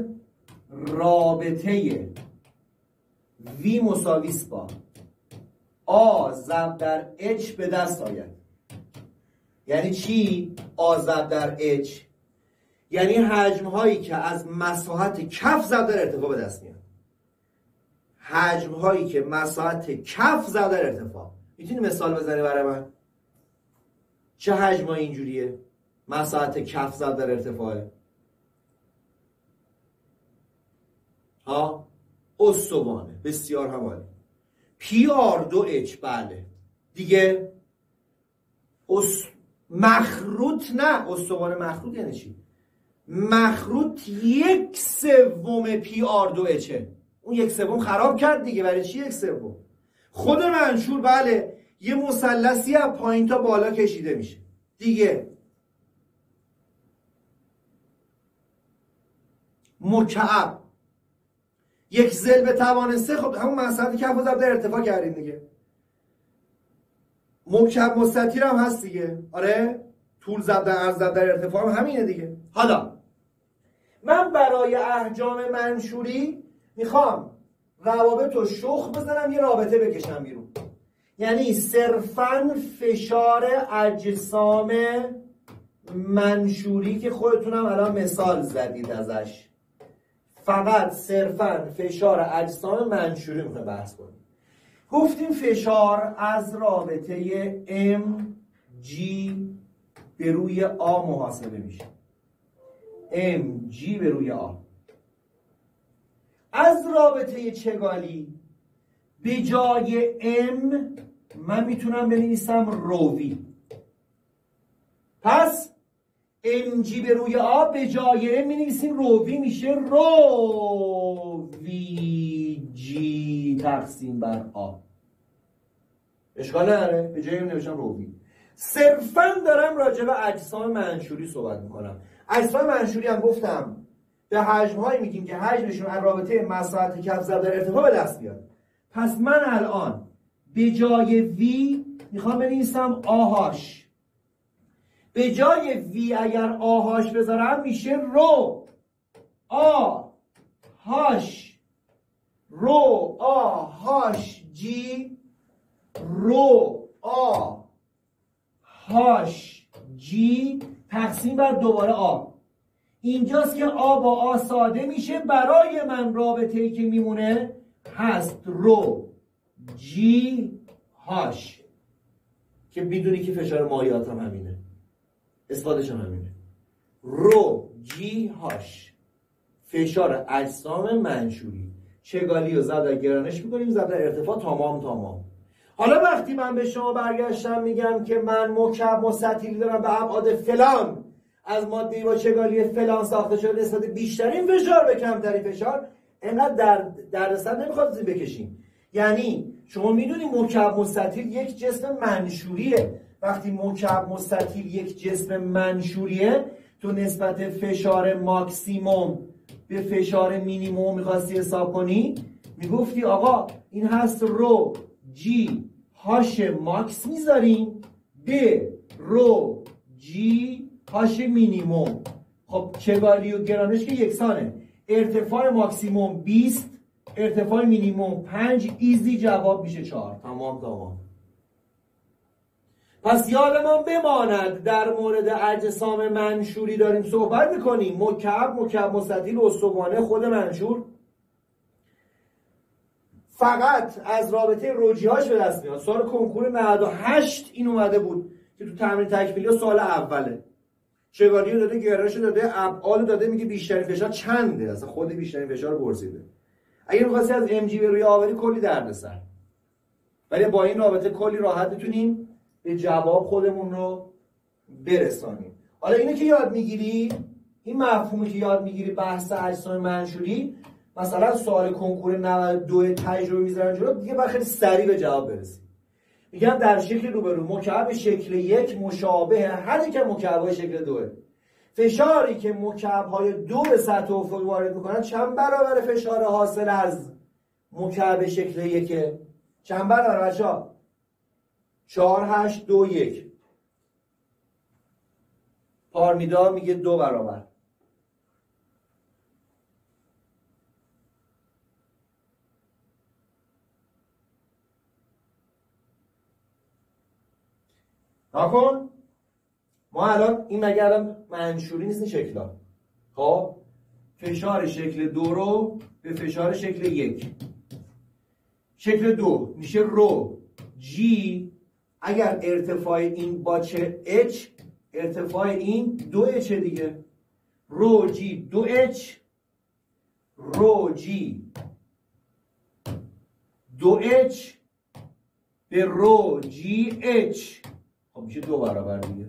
رابطه V مساوی با A ضرب در H به دست آید. یعنی چی؟ A ضرب در H یعنی حجم هایی که از مساحت کف ضرب در ارتفاع به دست میاد. حجم هایی که مساحت کف ضرب در ارتفاع. میتونی مثال بزنی برای من؟ چه حجم هایی اینجوریه؟ مساحت کف ضرب در ارتفاعه. ها؟ استوانه. بسیار همالی. پی آر دو اچ بله. دیگه اس... مخروط نه. استوانه مخروط یعنی چی؟ مخروط یک سوم پی آر دو اچه. اون یک سوم خراب کرد دیگه. برای چی یک سوم؟ خود منشور بله یه مثلثی از پایین تا بالا کشیده میشه دیگه. مکعب یک ضلع توانسته، خب همون مساحت کف و ضرب در ارتفاع کردیم دیگه. مکعب مستطیل هم هست دیگه. آره طول ضرب در عرض ضرب در ارتفاع هم همینه دیگه. حالا من برای احجام منشوری میخوام روابط رو شخ بزنم، یه رابطه بکشم بیرون. یعنی صرفاً فشار اجسام منشوری که خودتونم الان مثال زدید ازش، فقط صرفاً فشار اجسام منشوری میخوایم بحث کنیم. گفتیم فشار از رابطه ام جی به روی آ محاسبه میشه. ام جی به روی آ. از رابطه چگالی به جای ام من میتونم بنویسم روی. پس ام جی به روی آ به جای ام مینویسیم روی، میشه روی جی تقسیم بر آ. اشکال نداره، به جای ام نوشتم روی. صرفا دارم راجع به اجسام منشوری صحبت میکنم. اجسام منشوری هم گفتم به حجم‌هایی میگیم که حجمشون از رابطه مساحت کف ضرب در ارتفاع به دست بیاد. پس من الان به جای وی میخوام بنویسم آهاش. به جای وی اگر آهاش بذارم میشه رو آ هاش رو آ هاش جی رو آ هاش جی تقسیم بر دوباره آ. اینجاست که آ با آ ساده میشه. برای من رابطه ای که میمونه هست رو جی هاش که میدونی که فشار مایعات هم همینه، استفادهش هم همینه. رو جی هاش فشار اجسام منشوری. چگالی رو ضرب در گرانش میکنیم، ضرب در ارتفاع تمام تمام. حالا وقتی من به شما برگشتم میگم که من مکعب مستطیلی دارم به ابعاد فلان، از ماده با چگالی فلان ساخته شده، نسبت بیشترین فشار به کمترین فشار، اینقدر در دردسر نمیخواد زیر بکشیم. یعنی شما میدونی مکعب مستطیل یک جسم منشوریه. وقتی مکعب مستطیل یک جسم منشوریه، تو نسبت فشار ماکسیموم به فشار مینیموم میخواستی حساب کنی، میگفتی آقا این هست رو جی هاش ماکس میذاریم به رو جی هاش مینیموم. خب چگالی و گرانش که یکسانه. ارتفاع ماکسیموم بیست، ارتفاع مینیموم پنج، ایزی جواب میشه چهار. تمام تمام. پس یادمان بماند در مورد اجسام منشوری داریم صحبت میکنیم. مکعب، مکعب مستطیل، استوانه، خود منشور فقط از رابطه روجیهاش به دست میاد. سال کنکور نود و هشت این اومده بود که تو تمرین تکمیلی سال اوله چگالی رو داده، گرانش رو داده، ابعاد داده، میگه بیشترین فشار چنده، اصلا خود بیشترین فشار رو پرسیده. اگه می‌خواستی از ام جی به روی آوری کلی دردسر، ولی با این رابطه کلی راحت میتونیم به جواب خودمون رو برسانیم. حالا اینو که یاد میگیری، این مفهومی که یاد میگیری بحث اجسام منشوری، مثلا سوال کنکور نود و دو تجربه میذارن جلو، دیگه باید خیلی سریع به جواب برسی. میگم در شکل روبرو مکعب شکل یک مشابه هر یک مکعب‌های شکل دوه. فشاری که مکعب‌های دو به سطح افقی وارد میکنن چند برابر فشار حاصل از مکعب شکل یک؟ چند برابر بچه‌ها؟ چهار هشت دو یک. پارمیدا میگه دو برابر. نکن ما الان این مگه الان منشوری نیست این شکل‌ها. خب فشار شکل دو رو به فشار شکل یک، شکل دو میشه رو جی، اگر ارتفاع این با چه اچ، ارتفاع این دو اچ دیگه، رو جی دو اچ، رو جی دو اچ به رو جی اچ، خب میشه دو برابر دیگه.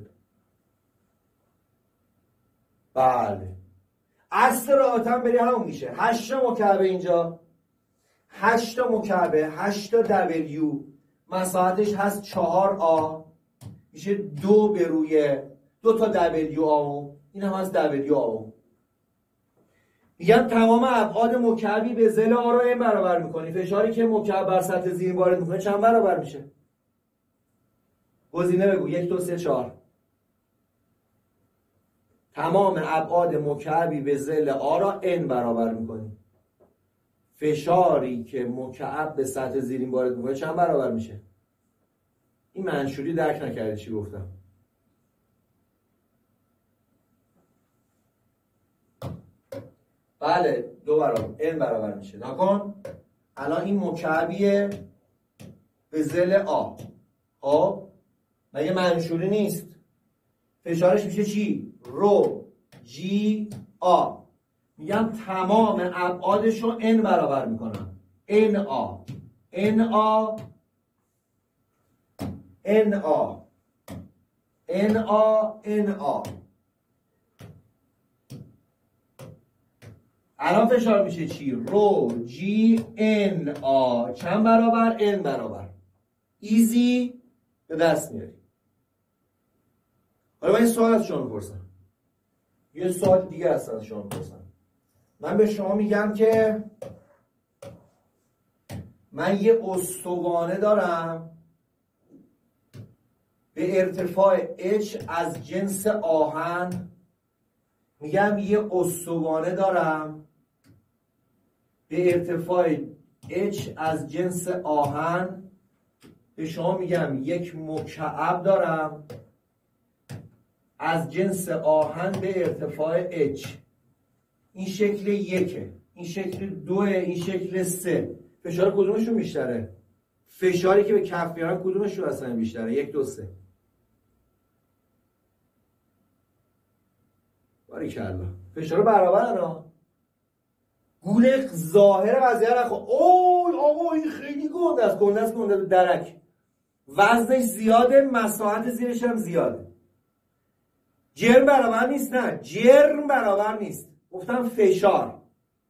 بله اصل رابطه هم بری همون میشه. هشت مکعب اینجا، هشت مکعب، هشت دبلیو، مساحتش هست چهار آ، میشه دو به روی دو تا دبلیو آ، این هم هست دبلیو آ. میگم تمام ابعاد مکعبی به ظل آ رو این برابر میکنی. فشاری که مکعب بر سطح زیر وارد میکنه چند برابر میشه؟ گزینه بگو. یک دو سه چهار. تمام ابعاد مکعبی به ظل آ را n برابر میکنی. فشاری که مکعب به سطح زیرین وارد میکنه چند برابر میشه؟ این منشوری درک نکردی چی گفتم؟ بله دو برابر n برابر میشه. نکن الان این مکعبیه به ظل آ. خب مگه منشوری نیست؟ فشارش میشه چی؟ رو جی آ. میگم تمام ابعادش رو n برابر میکنم. n آ n آ n آ n آ n آ. الان فشار میشه چی؟ رو جی ان آ. چند برابر؟ n برابر. ایزی به دست میاری. حالا من این سوال از شما میپرسم، یه سوال دیگه هست از شما میپرسم. من به شما میگم که من یه استوانه دارم به ارتفاع h از جنس آهن. میگم یه استوانه دارم به ارتفاع h از جنس آهن. به شما میگم یک مکعب دارم از جنس آهن به ارتفاع h. این شکل یکه، این شکل دوه، این شکل سه. فشار کدومشون بیشتره؟ فشاری که به کف میارن کدومشون اصلا بیشتره؟ یک دو سه. باریکلا فشار برابر ها. گول ظاهر قضیه نخوا. اوه آقا این خیلی گنده است. گنده است گنده درک. وزنش زیاده، مساحت زیرش هم زیاده. جرم برابر نیست. نه جرم برابر نیست. گفتم فشار.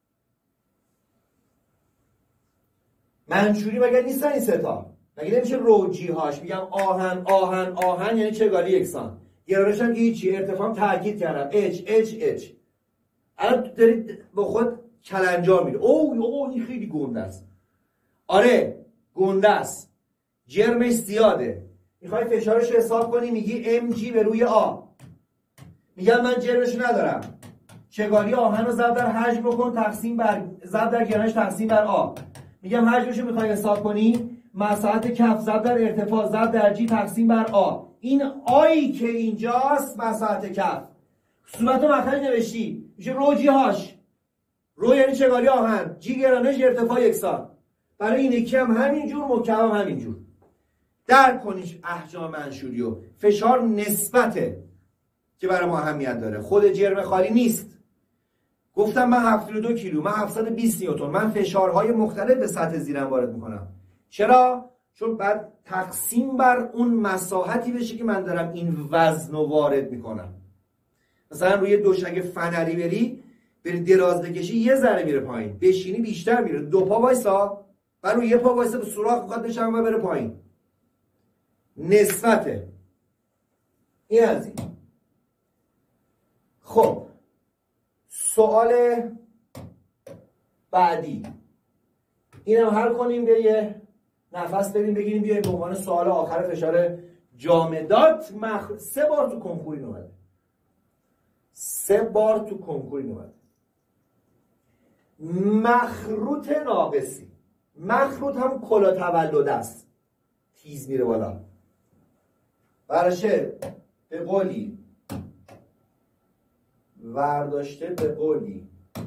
منشوری مگر نیستن این ستا؟ مگر نمیشه روجی هاش؟ میگم آهن آهن آهن یعنی چگالی یکسان. گرانش هم که هیچی، ارتفاعم تاکید کردم اچ اچ اچ. الان دارید با خود کلنجار میره. اوه اوه این خیلی گنده است. آره گنده است، جرمش زیاده. میخوای فشارش رو حساب کنی، میگی ام جی به روی آ. میگم من جرمش ندارم، چگالی آهن رو ضرب در حجم بکن تقسیم بر ضرب در گرانش تقسیم بر آ. میگم حجمش رو میخوای حساب کنی، مساحت کف ضرب در ارتفاع ضرب در جی تقسیم بر آ. این آیی که اینجاست مساحت کف. صورت و مخرج نوشتی میشه رو جی هاش. رو یعنی چگالی آهن، جی گرانش ارتفاع یکسان. برای این یکی هم همینجور، مکعب هم همینجور. درک کنیش احجام منشوریو. فشار نسبته که برای ما اهمیت داره، خود جرم خالی نیست. گفتم من هفتاد و دو کیلو، من هفتصد و بیست نیوتن، من فشارهای مختلف به سطح زیرم وارد میکنم. چرا؟ چون بعد تقسیم بر اون مساحتی بشه که من دارم این وزن رو وارد میکنم. مثلا روی دوش اگه فنری بری بری دراز بکشی یه ذره میره پایین، بشینی بیشتر میره. دو پا وایسا، بعد روی یه پا وایسا به سوراخ میخواد بشم و بره پایین. نسبته. این از این. خب سوال بعدی اینم حل کنیم، به یه نفس بریم بگیریم بیایم به عنوان سوال آخر فشار جامدات. مخ... سه بار تو کنکور این اومده، سه بار تو کنکور این اومده. مخروط ناقصی. مخروط هم کلا تولد است، تیز میره بالا. برشه به قولی ورداشته، به قولی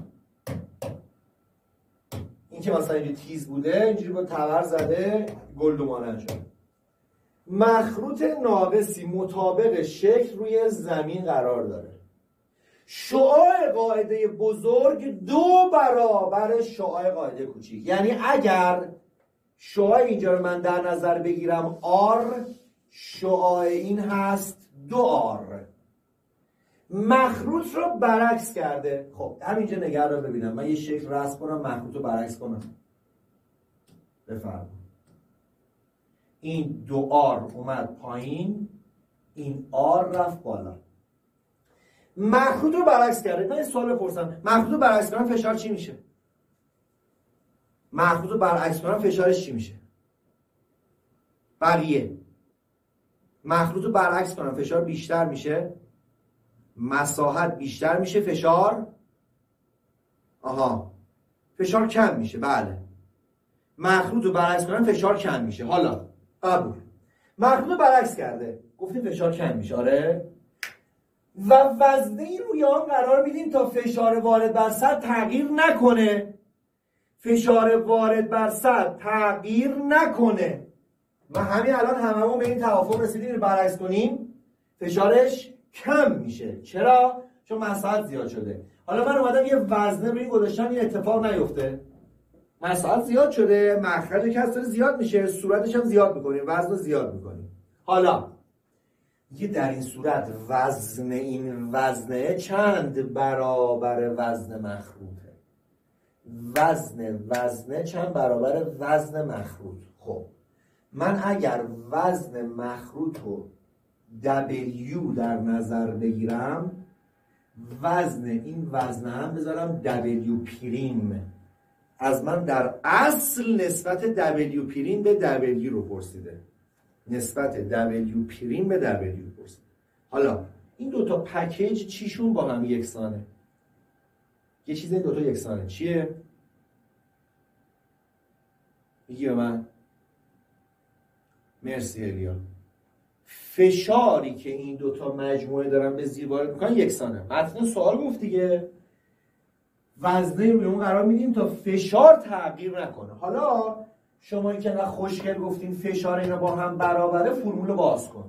این که مثلا اینجوری تیز بوده اینجوری با تبر زده گلدومانه شد. مخروط ناقصی مطابق شکل روی زمین قرار داره. شعاع قاعده بزرگ دو برابر شعاع قاعده کوچیک. یعنی اگر شعاع اینجا رو من در نظر بگیرم آر، شعاع این هست دو آر. مخروط رو برعکس کرده. خب همینجا نگه رو ببینم، من یه شکل رسم کنم مخروط رو برعکس کنم. بفرمایید این دو آر اومد پایین، این آر رفت بالا. مخروط رو برعکس کرده. من یه سوال بپرسم، مخروط رو برعکس کنم فشار چی میشه؟ مخروط رو برعکس کنم فشارش چی میشه؟ بقیه مخروط رو برعکس کنم فشار بیشتر میشه، مساحت بیشتر میشه، فشار آها فشار کم میشه. بله مخروط رو برعکس کنم فشار کم میشه. حالا قبول. مخروط برعکس کرده، گفتیم فشار کم میشه. آره، و وزنه روی آن قرار میدیم تا فشار وارد بر سطح تغییر نکنه. فشار وارد بر سطح تغییر نکنه و همین الان هممون به این توافق رسیدیم برعکس کنیم فشارش کم میشه. چرا؟ چون مساحت زیاد شده. حالا من اومدم یه وزنه روی این گذاشتم، این اتفاق نیفته. مساحت زیاد شده، مخرج کسر زیاد میشه، صورتش هم زیاد میکنیم، وزن رو زیاد میکنیم. حالا یه در این صورت وزن این وزنه چند برابر وزن مخروطه؟ وزن وزنه چند برابر وزن مخروط؟ خب من اگر وزن مخروط رو W در نظر بگیرم، وزن این وزن هم بذارم W پریم. از من در اصل نسبت W پریم به W رو پرسیده، نسبت W پریم به W پرسیده. حالا این دوتا پکیج چیشون با هم یکسانه؟ یه چیز این دوتا یکسانه چیه؟ میگی به من؟ مرسی الیا. فشاری که این دوتا مجموعه دارن به زیر وارد میکنن یکسانه. متن سوال گفت دیگه وزنه روی اون قرار میدیم تا فشار تغییر نکنه. حالا شما این که نه خوشگل گفتین فشار اینا با هم برابره، فرمول باز کن.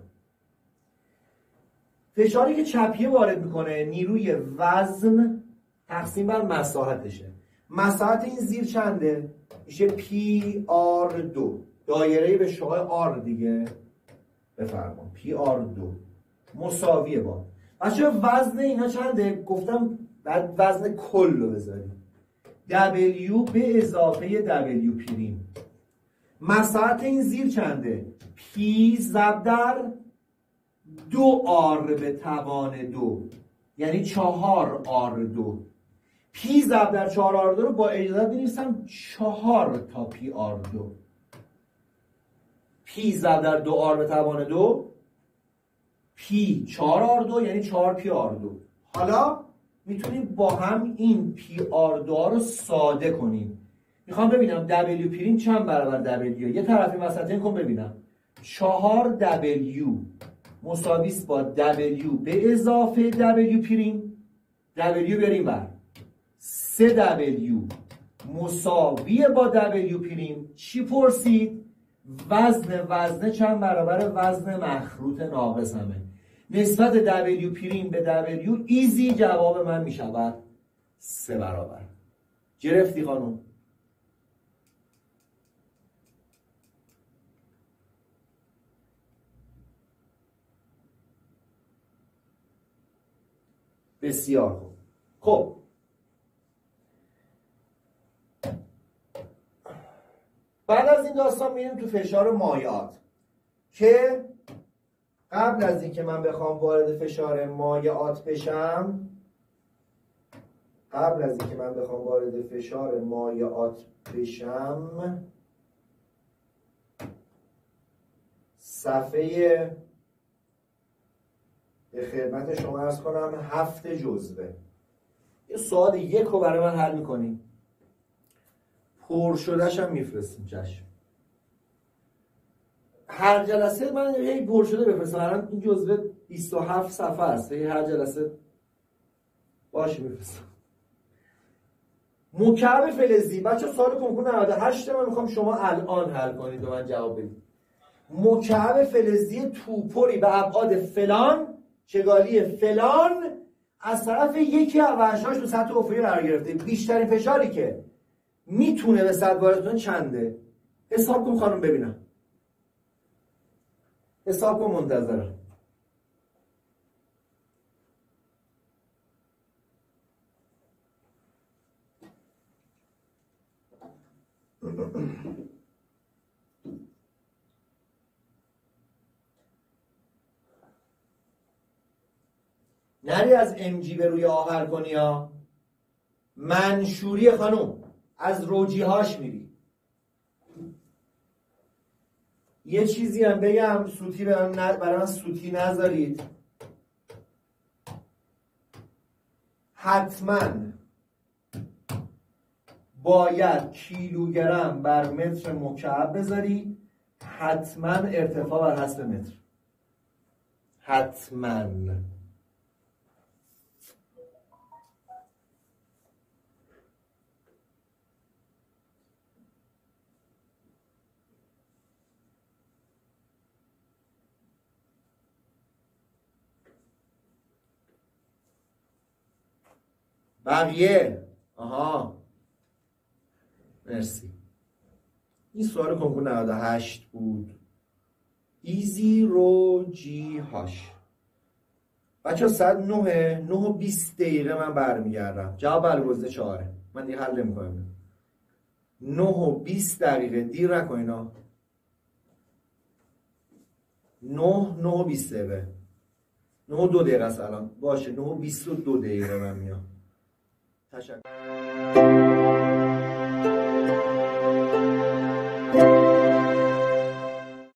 فشاری که چپیه وارد میکنه نیروی وزن تقسیم بر مساحتشه. مساحت این زیر چنده؟ میشه پی آر دو، دایره به شعاع آر دیگه. بفرما پی آر دو مساویه با بچه وزن اینا چنده؟ گفتم بعد وزن کل رو بذاریم W به اضافه W پریم. مساحت این زیر چنده؟ P ضرب در دو آر به توان دو، یعنی چهار آر دو. P ضرب در چهار آر دو رو با اجازه بنویسم چهار تا P آر دو. P ضرب در دو آر به توان دو، P چهار آر دو یعنی چهار P آر دو. حالا میتونیم با هم این P آر دو رو ساده کنیم. میخوام ببینم W پریم چند برابر W. یه طرفی وسطین کن ببینم. چهار W مساوی است با W به اضافه W پریم. W بریم بر سه W مساوی با W پریم. چی پرسید؟ وزن وزنه چند برابر وزن مخروط ناقص همه. نسبت W پریم به W ایزی جواب من میشود سه برابر. گرفتی خانم؟ بسیار خوب. خب بعد از این داستان میریم تو فشار مایعات که قبل از اینکه من بخوام وارد فشار مایعات بشم قبل از اینکه من بخوام وارد فشار مایعات بشم صفحه به خدمت شما عرض کنم هفت جزوه. یه سوال یک رو برای من حل میکنیم، پر شدهش هم میفرستیم. چشم. هر جلسه من یه پر شده بفرستم. الان این جزوه بیست و هفت صفحه است، هر جلسه باشه میفرستم. مکعب فلزی. بچه سوال کنکور نود و هشت من میخوام شما الان حل کنید و من جواب بدید. مکعب فلزی توپری به ابعاد فلان چگالی فلان از طرف یکی از وحش‌هاش تو سطح افقی قرار گرفته. بیشترین فشاری که میتونه به سطح وارد کنه چنده؟ حساب کن خانم ببینم. حساب کن منتظرم. نری از ام جی به روی آخر کنی ها. منشوری خانم از روجی هاش میری. یه چیزی هم بگم سوتی برای من سوتی نذارید. حتما باید کیلوگرم بر متر مکعب بذاری حتما ارتفاع بر حسب متر. حتما. بقیه. آها مرسی. این سوال کنکور نود و هشت بود. ایزی رو جی هاش. بچه ها ساعت نه نه و بیست دقیقه من برمیگردم. جواب الگزینه چهاره. من دیگه حل نمی‌کنم. نه و بیست دقیقه دیر نکنین ها. نه نه و بیست دقیقه. نه و دو دقیقه است الان. باشه نه و بیست و دو دقیقه من میام. تشکر.